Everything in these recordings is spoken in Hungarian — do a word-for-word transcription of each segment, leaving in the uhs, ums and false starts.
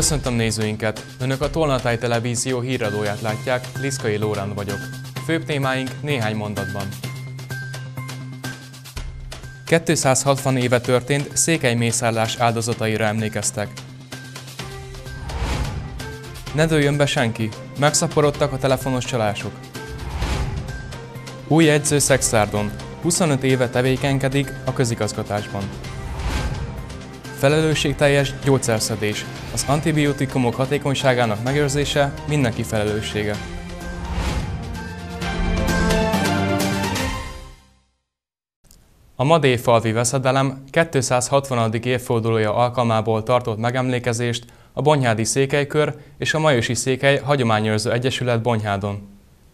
Köszöntöm nézőinket! Önök a Tolnatáj Televízió híradóját látják, Liszkai Lórán vagyok. Főbb témáink néhány mondatban. kétszázhatvan éve történt székely mészárlás áldozataira emlékeztek. Ne dőljön be senki! Megszaporodtak a telefonos csalások. Új edző Szexárdon. huszonöt éve tevékenykedik a közigazgatásban. Felelősségteljes gyógyszerszedés. Az antibiotikumok hatékonyságának megőrzése mindenki felelőssége. A Madéfalvi Veszedelem kétszázhatvanadik évfordulója alkalmából tartott megemlékezést a Bonyhádi Székelykör és a Majosi Székely Hagyományőrző Egyesület Bonyhádon.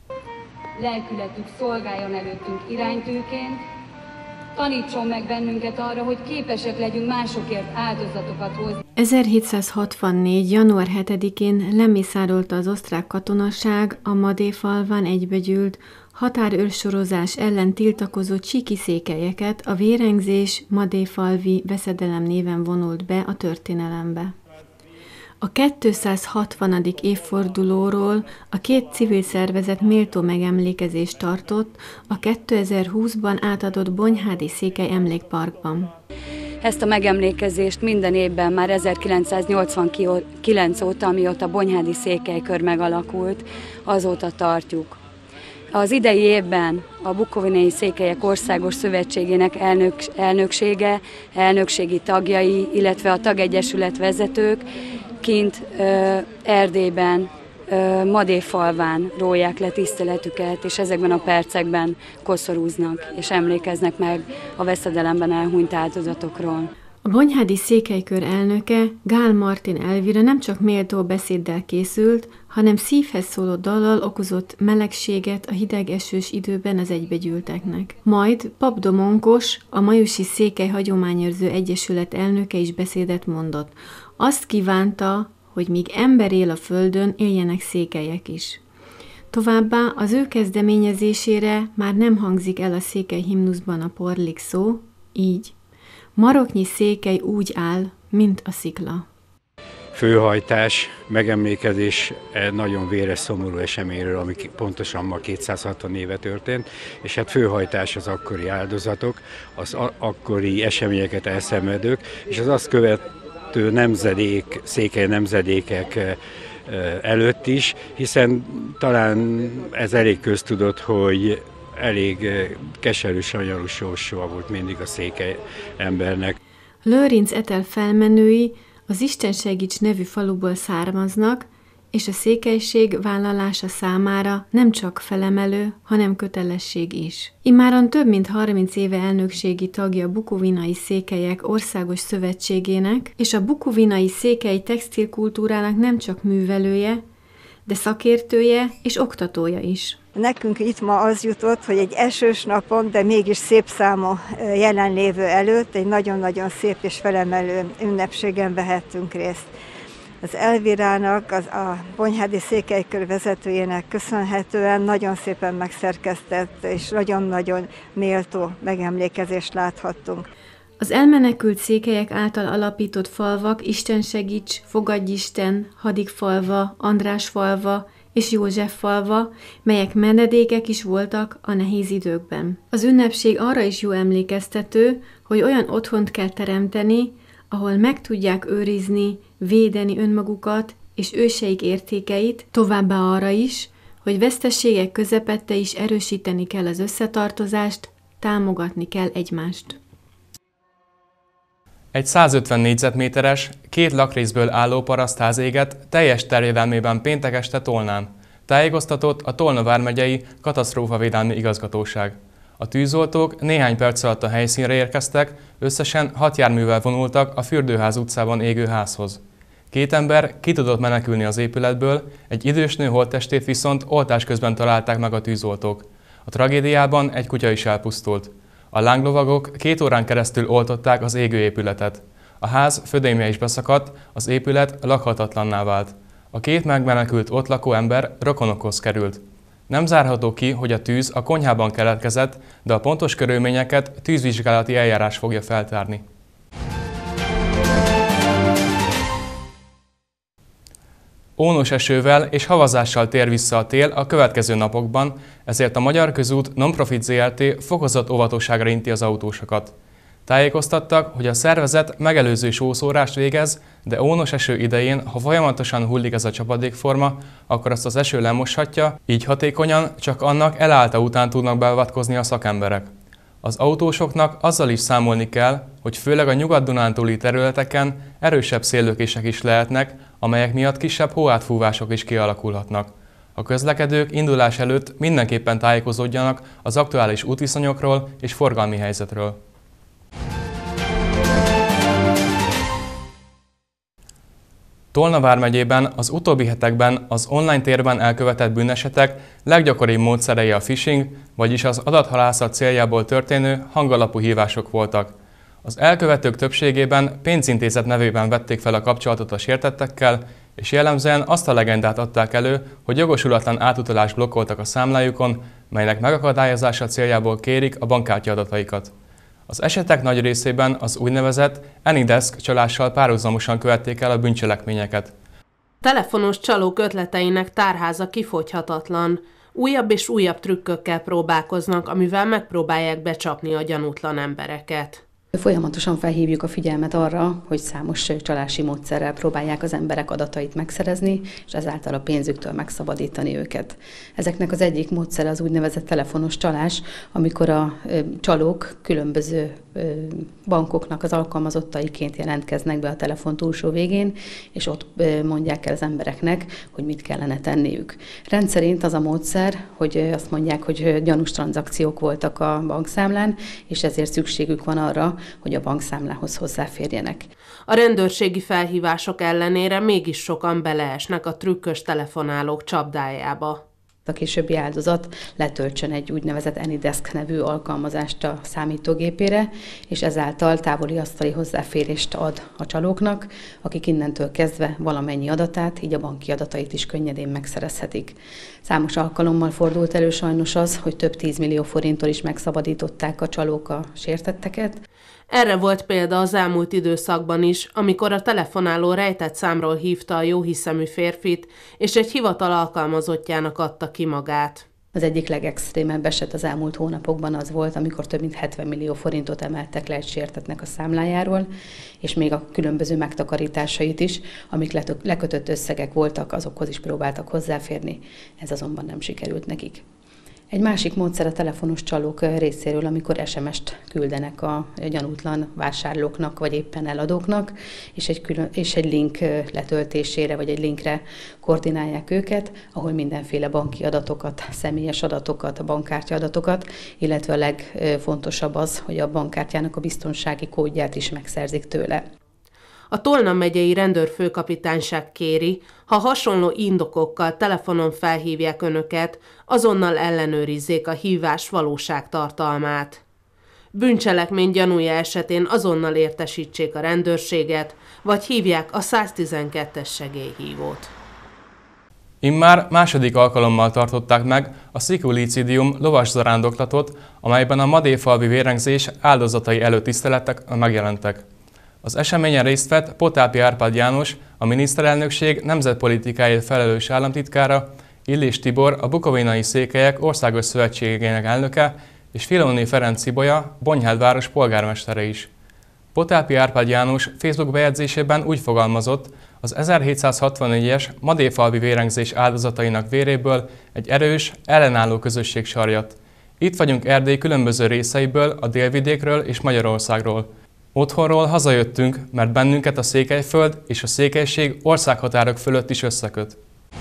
Lelkületük szolgáljon előttünk iránytűként, tanítson meg bennünket arra, hogy képesek legyünk másokért áldozatokat hozni. ezerhétszázhatvannégy. január hetedikén lemészárolta az osztrák katonaság a Madéfalván egybegyűlt, határőrsorozás ellen tiltakozó csíki székelyeket, a vérengzés Madéfalvi Veszedelem néven vonult be a történelembe. A kétszázhatvanadik évfordulóról a két civil szervezet méltó megemlékezést tartott a kétezer-húszban átadott Bonyhádi Székely Emlékparkban. Ezt a megemlékezést minden évben már ezerkilencszáznyolcvankilenc óta, amióta a Bonyhádi Székelykör megalakult, azóta tartjuk. Az idei évben a Bukovinai Székelyek Országos Szövetségének elnök, elnöksége, elnökségi tagjai, illetve a tagegyesület vezetők kint ö, Erdélyben, ö, Madéfalván rólják le tiszteletüket, és ezekben a percekben koszorúznak és emlékeznek meg a veszedelemben elhunyt áldozatokról. A Bonyhádi Székelykör elnöke, Gál Martin Elvira nem csak méltó beszéddel készült, hanem szívhez szóló dallal okozott melegséget a hideg esős időben az egybegyűlteknek. Majd Pap Domonkos, a Majosi Székely Hagyományőrző Egyesület elnöke is beszédet mondott. Azt kívánta, hogy míg ember él a földön, éljenek székelyek is. Továbbá az ő kezdeményezésére már nem hangzik el a székely himnuszban a porlik szó, így: maroknyi székely úgy áll, mint a szikla. Főhajtás, megemlékezés nagyon véres, szomorú eseményről, ami pontosan ma kétszázhatvan éve történt, és hát főhajtás az akkori áldozatok, az akkori eseményeket elszenvedők, és az azt követő nemzedék, székely nemzedékek előtt is, hiszen talán ez elég köztudott, hogy elég keserű, sanyarú sorsa volt mindig a székely embernek. Lőrinc Etel felmenői az Isten segíts nevű faluból származnak, és a székelység vállalása számára nem csak felemelő, hanem kötelesség is. Immáron több mint harminc éve elnökségi tagja a Bukovinai Székelyek Országos Szövetségének, és a bukovinai székely textilkultúrának nem csak művelője, de szakértője és oktatója is. Nekünk itt ma az jutott, hogy egy esős napon, de mégis szép számú jelenlévő előtt egy nagyon-nagyon szép és felemelő ünnepségen vehettünk részt. Az Elvirának, az a Bonyhádi Székelykör vezetőjének köszönhetően nagyon szépen megszerkesztett és nagyon-nagyon méltó megemlékezést láthattunk. Az elmenekült székelyek által alapított falvak Istensegíts, Fogadjisten, Hadikfalva, Andrásfalva és Józseffalva, melyek menedékek is voltak a nehéz időkben. Az ünnepség arra is jó emlékeztető, hogy olyan otthont kell teremteni, ahol meg tudják őrizni, védeni önmagukat és őseik értékeit, továbbá arra is, hogy veszteségek közepette is erősíteni kell az összetartozást, támogatni kell egymást. Egy százötven négyzetméteres, két lakrészből álló parasztház égett teljes terjedelmében péntek este Tolnán. Tájékoztatott a Tolna vármegyei katasztrófavédelmi igazgatóság. A tűzoltók néhány perc alatt a helyszínre érkeztek, összesen hat járművel vonultak a Fürdőház utcában égő házhoz. Két ember ki tudott menekülni az épületből, egy idős nő holttestét viszont oltás közben találták meg a tűzoltók. A tragédiában egy kutya is elpusztult. A lánglovagok két órán keresztül oltották az égő épületet. A ház födémje is beszakadt, az épület lakhatatlanná vált. A két megmenekült ott lakó ember rokonokhoz került. Nem zárható ki, hogy a tűz a konyhában keletkezett, de a pontos körülményeket tűzvizsgálati eljárás fogja feltárni. Ónos esővel és havazással tér vissza a tél a következő napokban, ezért a Magyar Közút Nonprofit Zrt. Fokozott óvatosságra inti az autósokat. Tájékoztattak, hogy a szervezet megelőző sószórást végez, de ónos eső idején, ha folyamatosan hullik ez a csapadékforma, akkor azt az eső lemoshatja, így hatékonyan csak annak elállta után tudnak beavatkozni a szakemberek. Az autósoknak azzal is számolni kell, hogy főleg a Nyugat-Dunántúli területeken erősebb széllökések is lehetnek, amelyek miatt kisebb hóátfúvások is kialakulhatnak. A közlekedők indulás előtt mindenképpen tájékozódjanak az aktuális útviszonyokról és forgalmi helyzetről. Tolna vármegyében az utóbbi hetekben az online térben elkövetett bűnesetek leggyakoribb módszerei a phishing, vagyis az adathalászat céljából történő hangalapú hívások voltak. Az elkövetők többségében pénzintézet nevében vették fel a kapcsolatot a sértettekkel, és jellemzően azt a legendát adták elő, hogy jogosulatlan átutalást blokkoltak a számlájukon, melynek megakadályozása céljából kérik a bankkártya adataikat. Az esetek nagy részében az úgynevezett AnyDesk csalással párhuzamosan követték el a bűncselekményeket. Telefonos csalók ötleteinek tárháza kifogyhatatlan. Újabb és újabb trükkökkel próbálkoznak, amivel megpróbálják becsapni a gyanútlan embereket. Folyamatosan felhívjuk a figyelmet arra, hogy számos csalási módszerrel próbálják az emberek adatait megszerezni, és ezáltal a pénzüktől megszabadítani őket. Ezeknek az egyik módszere az úgynevezett telefonos csalás, amikor a csalók különböző bankoknak az alkalmazottaiként jelentkeznek be a telefon túlsó végén, és ott mondják el az embereknek, hogy mit kellene tenniük. Rendszerint az a módszer, hogy azt mondják, hogy gyanús tranzakciók voltak a bankszámlán, és ezért szükségük van arra, hogy a bankszámlához hozzáférjenek. A rendőrségi felhívások ellenére mégis sokan beleesnek a trükkös telefonálók csapdájába. A későbbi áldozat letöltsön egy úgynevezett AnyDesk nevű alkalmazást a számítógépére, és ezáltal távoli asztali hozzáférést ad a csalóknak, akik innentől kezdve valamennyi adatát, így a banki adatait is könnyedén megszerezhetik. Számos alkalommal fordult elő sajnos az, hogy több tízmillió forinttól is megszabadították a csalók a sértetteket. Erre volt példa az elmúlt időszakban is, amikor a telefonáló rejtett számról hívta a jóhiszemű férfit, és egy hivatal alkalmazottjának adta ki magát. Az egyik legextrémebb eset az elmúlt hónapokban az volt, amikor több mint hetven millió forintot emeltek le egy sértettnek a számlájáról, és még a különböző megtakarításait is, amik lekötött összegek voltak, azokhoz is próbáltak hozzáférni, ez azonban nem sikerült nekik. Egy másik módszer a telefonos csalók részéről, amikor es em est küldenek a gyanútlan vásárlóknak, vagy éppen eladóknak, és egy, külön, és egy link letöltésére, vagy egy linkre koordinálják őket, ahol mindenféle banki adatokat, személyes adatokat, bankkártya adatokat, illetve a legfontosabb az, hogy a bankkártyának a biztonsági kódját is megszerzik tőle. A Tolna megyei rendőrfőkapitányság kéri, ha hasonló indokokkal telefonon felhívják önöket, azonnal ellenőrizzék a hívás valóságtartalmát. Bűncselekmény gyanúja esetén azonnal értesítsék a rendőrséget, vagy hívják a száztizenkettes segélyhívót. Immár második alkalommal tartották meg a Szikulicidium lovas zarándoklatot, amelyben a madéfalvi vérengzés áldozatai előtt tiszteletek megjelentek. Az eseményen részt vett Potápi Árpád János, a miniszterelnökség nemzetpolitikáért felelős államtitkára, Illés Tibor, a Bukovinai Székelyek Országos Szövetségének elnöke, és Filóni Ferenc Cibolya, Bonyhád város polgármestere is. Potápi Árpád János Facebook bejegyzésében úgy fogalmazott, az ezerhétszázhatvannégyes madéfalvi vérengzés áldozatainak véréből egy erős, ellenálló közösség sarjadt. Itt vagyunk Erdély különböző részeiből, a délvidékről és Magyarországról. Otthonról hazajöttünk, mert bennünket a Székelyföld és a székelység országhatárok fölött is összeköt.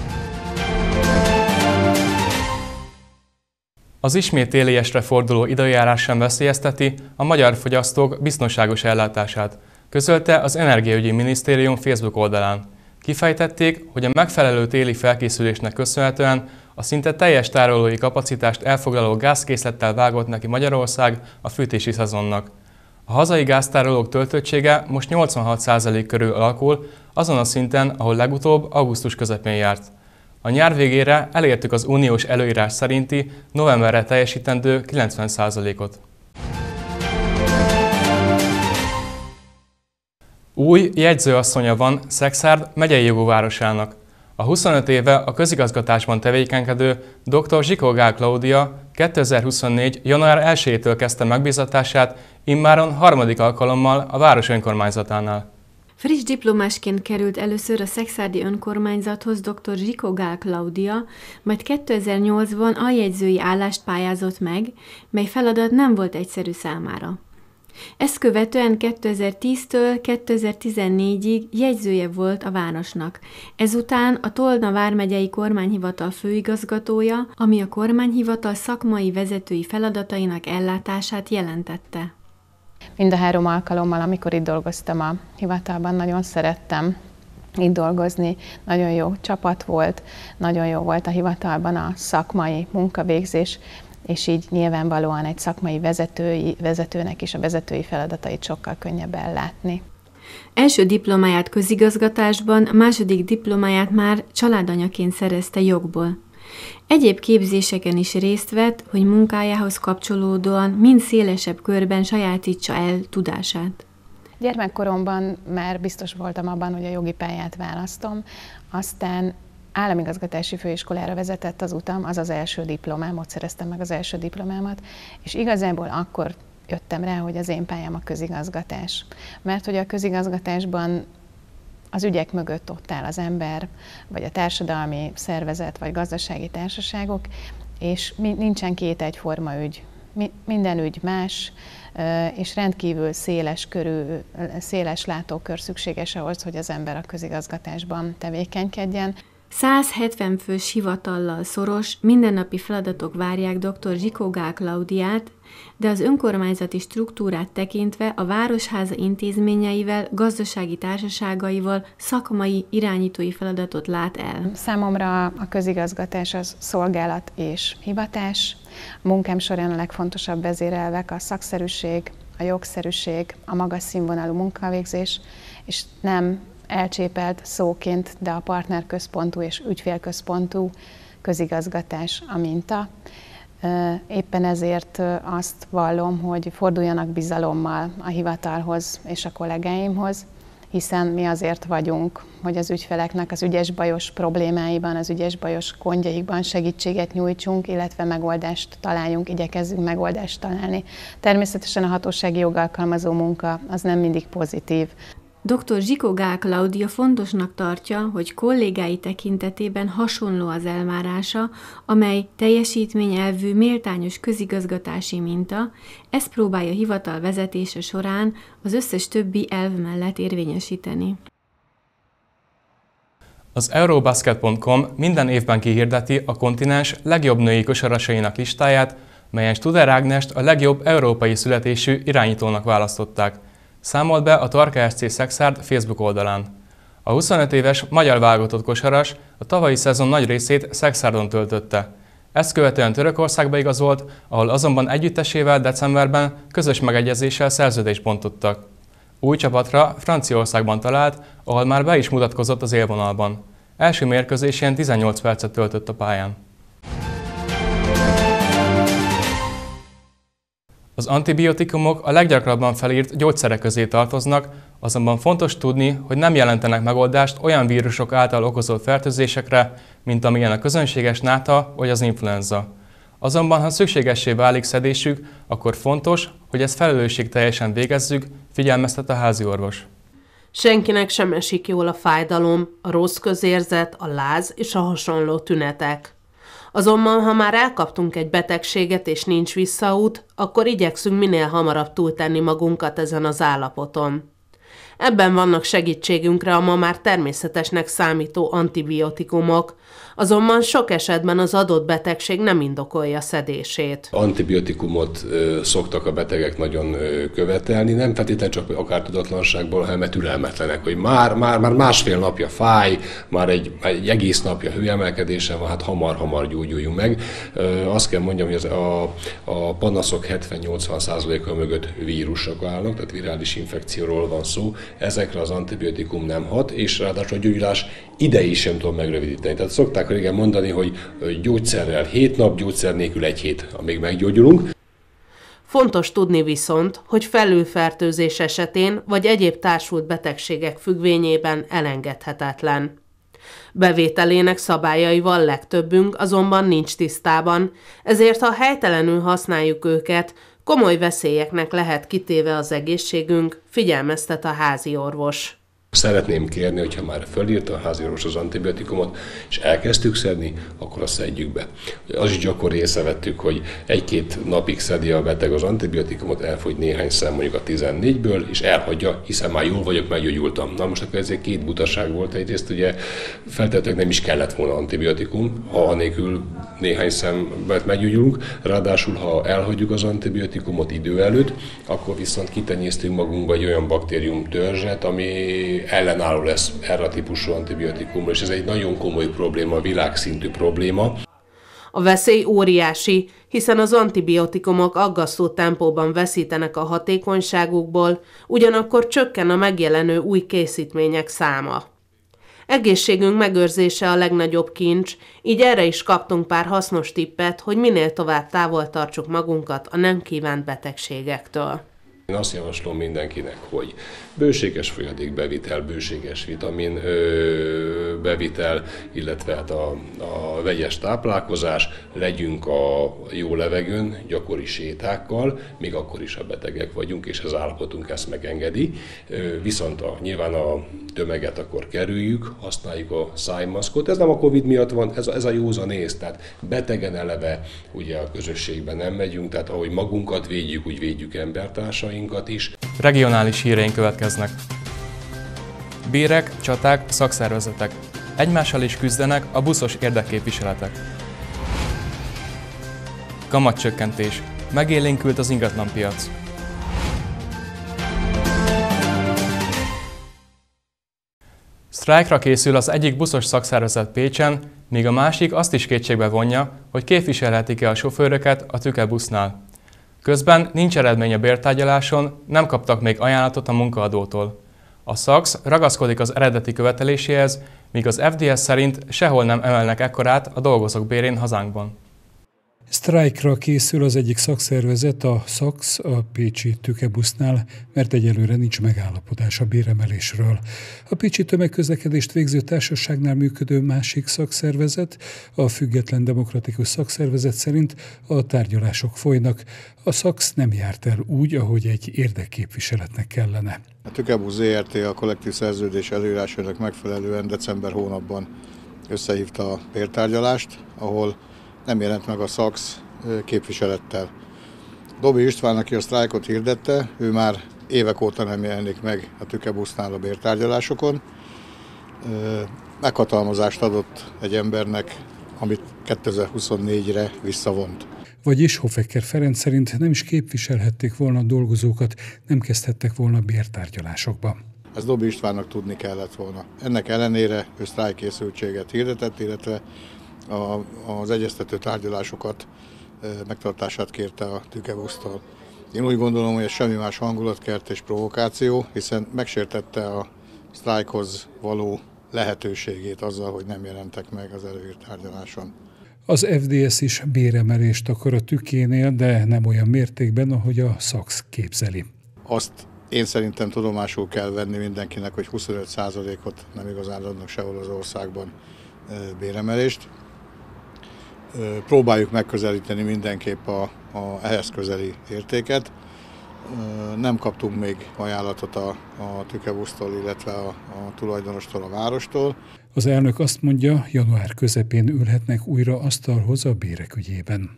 Az ismét téliesre forduló időjárás sem veszélyezteti a magyar fogyasztók biztonságos ellátását, közölte az Energiaügyi Minisztérium Facebook oldalán. Kifejtették, hogy a megfelelő téli felkészülésnek köszönhetően a szinte teljes tárolói kapacitást elfoglaló gázkészlettel vágott neki Magyarország a fűtési szezonnak. A hazai gáztárolók töltöttsége most nyolcvanhat százalék körül alakul, azon a szinten, ahol legutóbb augusztus közepén járt. A nyár végére elértük az uniós előírás szerinti novemberre teljesítendő kilencven százalékot. Új jegyzőasszonya van Szekszárd megyei jogú városának. A huszonöt éve a közigazgatásban tevékenykedő dr. Zsikó Gál Klaudia kétezer-huszonnégy. január elsejétől kezdte megbízatását, immáron harmadik alkalommal a város önkormányzatánál. Friss diplomásként került először a szekszárdi önkormányzathoz dr. Zsikó Gál Klaudia, majd kétezer-nyolcban aljegyzői állást pályázott meg, mely feladat nem volt egyszerű számára. Ezt követően kétezer-tíztől kétezer-tizennégyig jegyzője volt a városnak. Ezután a Tolna vármegyei kormányhivatal főigazgatója, ami a kormányhivatal szakmai vezetői feladatainak ellátását jelentette. Mind a három alkalommal, amikor itt dolgoztam a hivatalban, nagyon szerettem itt dolgozni. Nagyon jó csapat volt, nagyon jó volt a hivatalban a szakmai munkavégzés, és így nyilvánvalóan egy szakmai vezetői, vezetőnek is a vezetői feladatait sokkal könnyebb ellátni. Első diplomáját közigazgatásban, második diplomáját már családanyaként szerezte jogból. Egyéb képzéseken is részt vett, hogy munkájához kapcsolódóan mind szélesebb körben sajátítsa el tudását. Gyermekkoromban már biztos voltam abban, hogy a jogi pályát választom, aztán államigazgatási főiskolára vezetett az utam, az az első diplomám, ott szereztem meg az első diplomámat, és igazából akkor jöttem rá, hogy az én pályám a közigazgatás. Mert hogy a közigazgatásban az ügyek mögött ott áll az ember, vagy a társadalmi szervezet, vagy gazdasági társaságok, és nincsen két egyforma ügy. Minden ügy más, és rendkívül széles körű, széles látókör szükséges ahhoz, hogy az ember a közigazgatásban tevékenykedjen. száz hetven fős hivatallal szoros, mindennapi feladatok várják dr. Zsikó Gál Klaudiát, de az önkormányzati struktúrát tekintve a Városháza intézményeivel, gazdasági társaságaival szakmai irányítói feladatot lát el. Számomra a közigazgatás az szolgálat és hivatás. A munkám során a legfontosabb vezérelvek a szakszerűség, a jogszerűség, a magas színvonalú munkavégzés, és nem elcsépelt szóként, de a partnerközpontú és ügyfélközpontú közigazgatás a minta. Éppen ezért azt vallom, hogy forduljanak bizalommal a hivatalhoz és a kollégáimhoz, hiszen mi azért vagyunk, hogy az ügyfeleknek az ügyes-bajos problémáiban, az ügyes-bajos gondjaikban segítséget nyújtsunk, illetve megoldást találjunk, igyekezzünk megoldást találni. Természetesen a hatósági jogalkalmazó munka az nem mindig pozitív. dr. Zsikó Gál Klaudia fontosnak tartja, hogy kollégái tekintetében hasonló az elvárása, amely teljesítményelvű, méltányos közigazgatási minta, ezt próbálja hivatal vezetése során az összes többi elv mellett érvényesíteni. Az Eurobasket pont com minden évben kihirdeti a kontinens legjobb női kosarasainak listáját, melyen Studer Ágnest a legjobb európai születésű irányítónak választották, számolt be a Tarka es cé Szekszárd Facebook oldalán. A huszonöt éves magyar válogatott kosaras a tavalyi szezon nagy részét Szekszárdon töltötte. Ezt követően Törökországba igazolt, ahol azonban együttesével decemberben közös megegyezéssel szerződést bontottak. Új csapatra Franciaországban talált, ahol már be is mutatkozott az élvonalban. Első mérkőzésén tizennyolc percet töltött a pályán. Az antibiotikumok a leggyakrabban felírt gyógyszerek közé tartoznak, azonban fontos tudni, hogy nem jelentenek megoldást olyan vírusok által okozott fertőzésekre, mint amilyen a közönséges náta vagy az influenza. Azonban, ha szükségessé válik szedésük, akkor fontos, hogy ezt felelősségteljesen végezzük, figyelmeztet a háziorvos. Senkinek sem esik jól a fájdalom, a rossz közérzet, a láz és a hasonló tünetek. Azonban, ha már elkaptunk egy betegséget és nincs visszaút, akkor igyekszünk minél hamarabb túltenni magunkat ezen az állapoton. Ebben vannak segítségünkre a ma már természetesnek számító antibiotikumok, azonban sok esetben az adott betegség nem indokolja szedését. Antibiotikumot ö, szoktak a betegek nagyon ö, követelni, nem feltétlenül csak akár tudatlanságból, hanem mert türelmetlenek, hogy már, már, már másfél napja fáj, már egy, egy egész napja hőemelkedése van, hát hamar-hamar gyógyuljunk meg. Ö, azt kell mondjam, hogy az, a, a panaszok hetven-nyolcvan százaléka mögött vírusok állnak, tehát virális infekcióról van szó, ezekre az antibiotikum nem hat, és ráadásul a gyógyulás idejét sem tudom megrövidíteni. Tehát szokták régen mondani, hogy gyógyszerrel hét nap, gyógyszer nélkül egy hét, amíg meggyógyulunk. Fontos tudni viszont, hogy felülfertőzés esetén vagy egyéb társult betegségek függvényében elengedhetetlen. Bevételének szabályaival legtöbbünk azonban nincs tisztában, ezért ha helytelenül használjuk őket, komoly veszélyeknek lehet kitéve az egészségünk, figyelmeztet a házi orvos. Szeretném kérni, hogyha már fölírta a háziorvos az antibiotikumot, és elkezdtük szedni, akkor azt szedjük be. Az is gyakori észrevettük, hogy egy-két napig szedi a beteg az antibiotikumot, elfogy néhány szem mondjuk a tizennégyből, és elhagyja, hiszen már jól vagyok, meggyógyultam. Na most akkor ezért két butaság volt. Egyrészt ugye feltétlenül nem is kellett volna antibiotikum, ha anélkül néhány szemben meggyógyulunk, ráadásul ha elhagyjuk az antibiotikumot idő előtt, akkor viszont kitenyésztünk magunkba egy olyan baktérium törzset, ami ellenálló lesz erre a típusú antibiotikumra, és ez egy nagyon komoly probléma, világszintű probléma. A veszély óriási, hiszen az antibiotikumok aggasztó tempóban veszítenek a hatékonyságukból, ugyanakkor csökken a megjelenő új készítmények száma. Egészségünk megőrzése a legnagyobb kincs, így erre is kaptunk pár hasznos tippet, hogy minél tovább távol tartsuk magunkat a nem kívánt betegségektől. Én azt javaslom mindenkinek, hogy bőséges folyadékbevitel, bőséges vitamin ö, bevitel, illetve hát a, a vegyes táplálkozás, legyünk a jó levegőn, gyakori sétákkal, még akkor is a betegek vagyunk, és az állapotunk ezt megengedi. Ö, viszont a, nyilván a tömeget akkor kerüljük, használjuk a szájmaszkot. Ez nem a Covid miatt van, ez a, ez a józanész, tehát betegen eleve ugye a közösségben nem megyünk, tehát ahogy magunkat védjük, úgy védjük embertársainkat is. Regionális híreink következnek. Bérek, csaták, szakszervezetek. Egymással is küzdenek a buszos érdekképviseletek. Kamatcsökkentés. Megélénkült az ingatlanpiac. Sztrájkra készül az egyik buszos szakszervezet Pécsen, míg a másik azt is kétségbe vonja, hogy képviselhetik-e a sofőröket a tükebusznál. Közben nincs eredmény a bértárgyaláson, nem kaptak még ajánlatot a munkaadótól. A SZAKSZ ragaszkodik az eredeti követeléséhez, míg az ef dé es szerint sehol nem emelnek ekkorát a dolgozók bérén hazánkban. Sztrájkra készül az egyik szakszervezet, a SZAKSZ, a pécsi tükebusznál, mert egyelőre nincs megállapodás a béremelésről. A pécsi tömegközlekedést végző társaságnál működő másik szakszervezet, a Független Demokratikus Szakszervezet szerint a tárgyalások folynak. A SZAKSZ nem járt el úgy, ahogy egy érdekképviseletnek kellene. A Tükebusz zé er té a kollektív szerződés előírásainak megfelelően december hónapban összehívta a bértárgyalást, ahol nem jelent meg a SZAKSZ képviselettel. Dobi István, aki a sztrájkot hirdette, ő már évek óta nem jelenik meg a tükebusznál a bértárgyalásokon. Meghatalmazást adott egy embernek, amit kétezer-huszonnégyre visszavont. Vagyis Hoffecker Ferenc szerint nem is képviselhették volna a dolgozókat, nem kezdhettek volna bértárgyalásokba. Ezt Dobi Istvánnak tudni kellett volna. Ennek ellenére ő sztrájkkészültséget hirdetett, illetve A, az egyeztető tárgyalásokat megtartását kérte a tükebusztól. Én úgy gondolom, hogy ez semmi más hangulatkert és provokáció, hiszen megsértette a sztrájkhoz való lehetőségét azzal, hogy nem jelentek meg az előírt tárgyaláson. Az ef dé es is béremelést akar a tükénél, de nem olyan mértékben, ahogy a SZAKSZ képzeli. Azt én szerintem tudomásul kell venni mindenkinek, hogy huszonöt százalékot nem igazán adnak sehol az országban béremelést. Próbáljuk megközelíteni mindenképp a, a ehhez közeli értéket. Nem kaptunk még ajánlatot a, a tükebusztól, illetve a, a tulajdonostól, a várostól. Az elnök azt mondja, január közepén ülhetnek újra asztalhoz a bérek ügyében.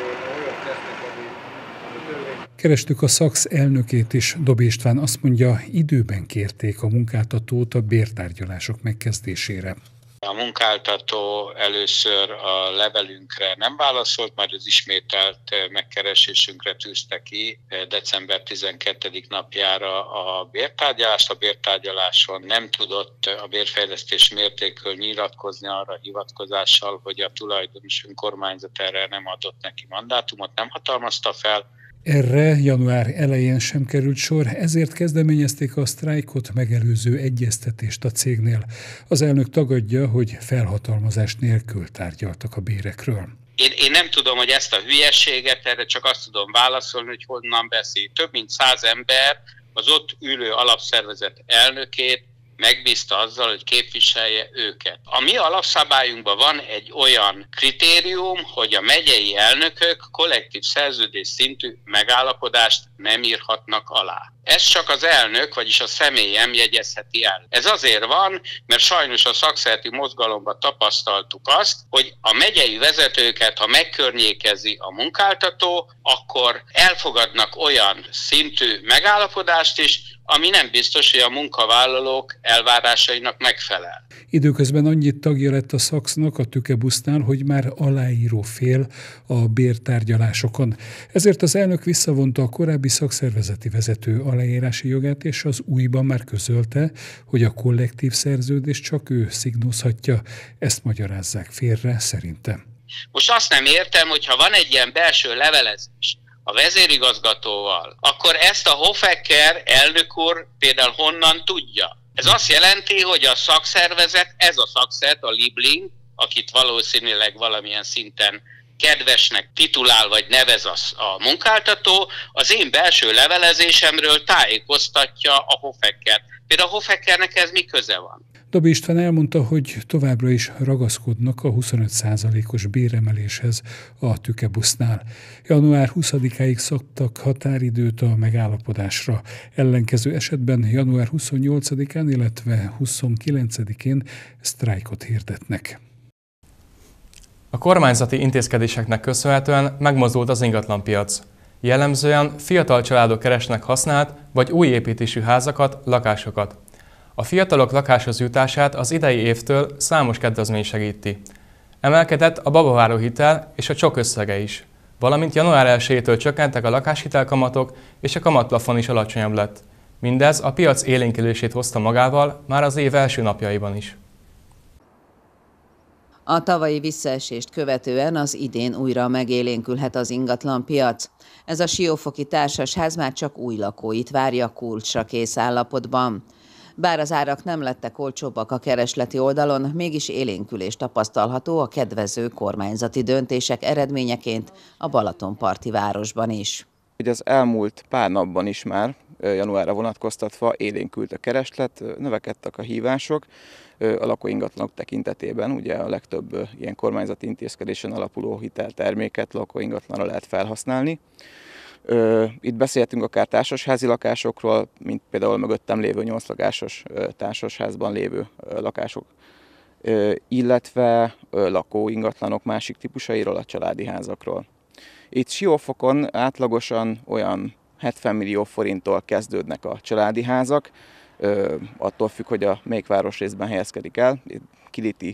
Kerestük a SZAKSZ elnökét is, Dobi István azt mondja, időben kérték a munkáltatót a bértárgyalások megkezdésére. A munkáltató először a levelünkre nem válaszolt, majd az ismételt megkeresésünkre tűzte ki december tizenkettedik napjára a bértárgyalást. A bértárgyaláson nem tudott a bérfejlesztés mértékről nyilatkozni arra hivatkozással, hogy a tulajdonos önkormányzat erre nem adott neki mandátumot, nem hatalmazta fel. Erre január elején sem került sor, ezért kezdeményezték a sztrájkot megelőző egyeztetést a cégnél. Az elnök tagadja, hogy felhatalmazás nélkül tárgyaltak a bérekről. Én, én nem tudom, hogy ezt a hülyeséget, erre csak azt tudom válaszolni, hogy honnan beszél. Több mint száz ember az ott ülő alapszervezet elnökét megbízta azzal, hogy képviselje őket. A mi alapszabályunkban van egy olyan kritérium, hogy a megyei elnökök kollektív szerződés szintű megállapodást nem írhatnak alá. Ez csak az elnök, vagyis a személyem jegyezheti el. Ez azért van, mert sajnos a szakszereti mozgalomban tapasztaltuk azt, hogy a megyei vezetőket, ha megkörnyékezi a munkáltató, akkor elfogadnak olyan szintű megállapodást is, ami nem biztos, hogy a munkavállalók elvárásainak megfelel. Időközben annyit tagja lett a szaksznak a Tükebusznál, hogy már aláíró fél a bértárgyalásokon. Ezért az elnök visszavonta a korábbi szakszervezeti vezető aláírási jogát, és az újban már közölte, hogy a kollektív szerződést csak ő szignózhatja. Ezt magyarázzák félre szerintem. Most azt nem értem, hogyha van egy ilyen belső levelezés a vezérigazgatóval, akkor ezt a Hofecker elnök úr például honnan tudja? Ez azt jelenti, hogy a szakszervezet, ez a szakszervezet, a Liebling, akit valószínűleg valamilyen szinten kedvesnek titulál vagy nevez a, a munkáltató, az én belső levelezésemről tájékoztatja a Hofeckert. Például a Hofeckernek ez mi köze van? Dobi István elmondta, hogy továbbra is ragaszkodnak a huszonöt százalékos béremeléshez a Tükebusznál. január huszadikáig szabtak határidőt a megállapodásra. Ellenkező esetben január huszonnyolcadikán, illetve huszonkilencedikén sztrájkot hirdetnek. A kormányzati intézkedéseknek köszönhetően megmozdult az ingatlanpiac. Jellemzően fiatal családok keresnek használt vagy új építésű házakat, lakásokat. A fiatalok lakáshoz jutását az idei évtől számos kedvezmény segíti. Emelkedett a babaváró hitel és a csok összege is, valamint január elsejétől csökkentek a lakáshitelkamatok és a kamatplafon is alacsonyabb lett. Mindez a piac élénkülését hozta magával már az év első napjaiban is. A tavalyi visszaesést követően az idén újra megélénkülhet az ingatlanpiac. Ez a siófoki társasház már csak új lakóit várja kulcsra kész állapotban. Bár az árak nem lettek olcsóbbak a keresleti oldalon, mégis élénkülés tapasztalható a kedvező kormányzati döntések eredményeként a Balatonparti városban is. Ugye az elmúlt pár napban is már, januárra vonatkoztatva élénkült a kereslet, növekedtek a hívások a lakóingatlanok tekintetében. Ugye a legtöbb ilyen kormányzati intézkedésen alapuló hitelterméket lakóingatlanra lehet felhasználni. Itt beszéltünk akár társasházi lakásokról, mint például mögöttem lévő nyolc lakásos társasházban lévő lakások, illetve lakóingatlanok másik típusairól, a családi házakról. Itt Siófokon átlagosan olyan hetven millió forinttól kezdődnek a családi házak, attól függ, hogy a melyik városrészben helyezkedik el. Kiliti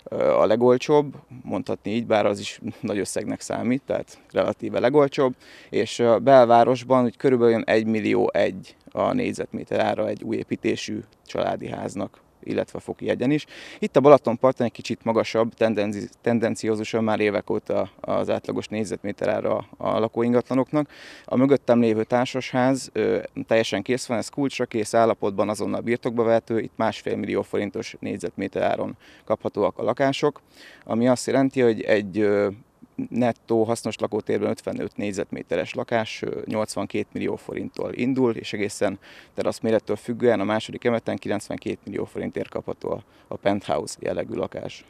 a legolcsóbb, mondhatni így, bár az is nagy összegnek számít, tehát relatíve legolcsóbb, és a belvárosban úgy körülbelül egy millió egy a négyzetméter ára egy új építésű családi háznak, illetve foki egyen is. Itt a Balatonparton egy kicsit magasabb, tendenci tendenciózusan már évek óta az átlagos négyzetméter ára a lakóingatlanoknak. A mögöttem lévő társasház ö, teljesen kész van, ez kulcsra kész állapotban, azonnal birtokba vehető, itt másfél millió forintos négyzetméter áron kaphatóak a lakások, ami azt jelenti, hogy egy ö, nettó hasznos lakótérben ötvenöt négyzetméteres lakás nyolcvankét millió forinttól indul, és egészen teraszmérettől függően a második emeleten kilencvenkét millió forintért kapható a penthouse jellegű lakás.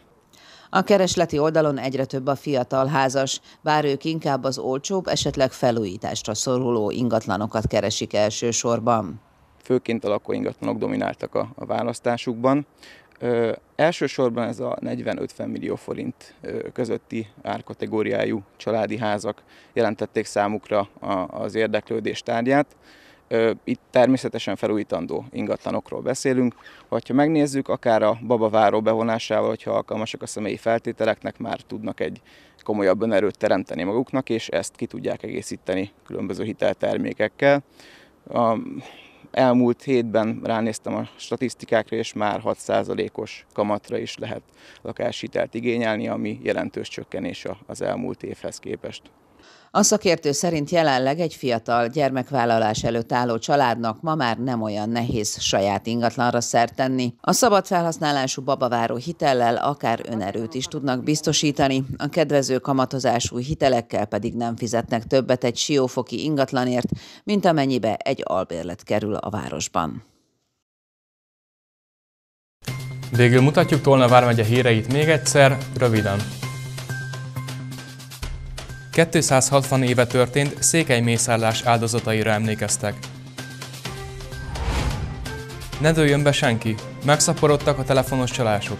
A keresleti oldalon egyre több a fiatal házas, bár ők inkább az olcsóbb, esetleg felújításra szoruló ingatlanokat keresik elsősorban. Főként a lakóingatlanok domináltak a, a választásukban. Ö, elsősorban ez a negyven-ötven millió forint közötti árkategóriájú családi házak jelentették számukra a, az érdeklődés tárgyát. Ö, itt természetesen felújítandó ingatlanokról beszélünk. Ha megnézzük, akár a babaváró bevonásával, hogyha alkalmasak a személyi feltételeknek, már tudnak egy komolyabb önerőt teremteni maguknak, és ezt ki tudják egészíteni különböző hiteltermékekkel. A, Elmúlt hétben ránéztem a statisztikákra, és már hat százalékos kamatra is lehet lakáshitelt igényelni, ami jelentős csökkenés az elmúlt évhez képest. A szakértő szerint jelenleg egy fiatal gyermekvállalás előtt álló családnak ma már nem olyan nehéz saját ingatlanra szert tenni. A szabad felhasználású babaváró hitellel akár önerőt is tudnak biztosítani, a kedvező kamatozású hitelekkel pedig nem fizetnek többet egy siófoki ingatlanért, mint amennyibe egy albérlet kerül a városban. Végül mutatjuk Tolna vármegye híreit még egyszer, röviden. kétszázhatvan éve történt székely mészárlás áldozataira emlékeztek. Ne dőljön be senki, megszaporodtak a telefonos csalások.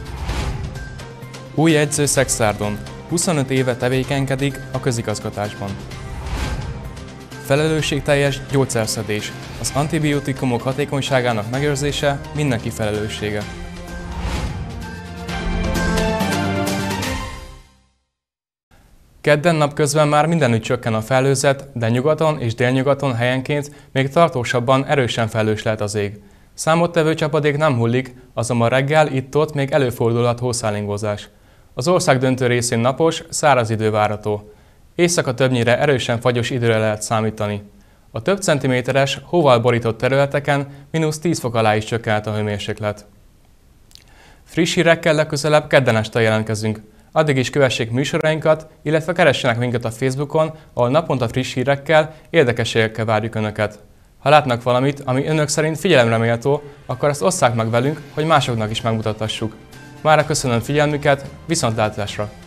Új edző Szexárdon, huszonöt éve tevékenykedik a közigazgatásban. Felelősségteljes gyógyszerszedés, az antibiotikumok hatékonyságának megőrzése mindenki felelőssége. Kedden napközben már mindenütt csökken a felhőzet, de nyugaton és délnyugaton helyenként még tartósabban erősen felhős lehet az ég. Számottevő csapadék nem hullik, azonban reggel itt-ott még előfordulhat hószálingózás. Az ország döntő részén napos, száraz idő várható. Éjszaka többnyire erősen fagyos időre lehet számítani. A több centiméteres, hóval borított területeken mínusz tíz fok alá is csökkent a hőmérséklet. Friss hírekkel legközelebb kedden este jelentkezünk. Addig is kövessék műsorainkat, illetve keressenek minket a Facebookon, ahol naponta friss hírekkel, érdekességekkel várjuk Önöket. Ha látnak valamit, ami Önök szerint figyelemre méltó, akkor azt osszák meg velünk, hogy másoknak is megmutathassuk. Mára köszönöm figyelmüket, viszontlátásra!